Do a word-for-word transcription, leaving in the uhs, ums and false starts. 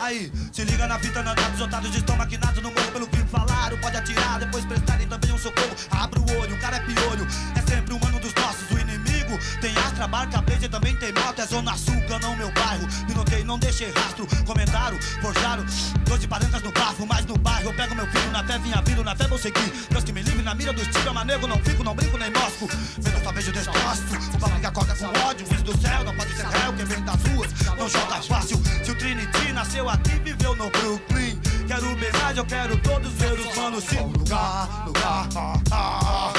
Aí, se liga na fita, os otários estão maquinados no morro pelo que falaram. Pode atirar, depois prestarem também um socorro. Abra o olho, o cara é piolho, é sempre um mano dos nossos. O inimigo tem Astra, barca, blazer, também tem moto. É Zona Sul, não meu bairro. Me notei, não deixei rastro. Comentaram, forjaram, doze parancas no bafo. Mas no bairro eu pego meu filho, na fé vinha vindo, na fé vou seguir. Deus que me livre na mira dos tiros, manego, não fico, não brinco nem mosco. Vendo só vejo destroço, o papo que acorda com ódio. Filho do céu, não pode ser réu, quem vem das ruas não joga fácil. Se o Trinity nasceu aqui, viveu no Brooklyn. Quero bem mais, eu quero todos ver os manos. Se lugar, lugar, ah, ah.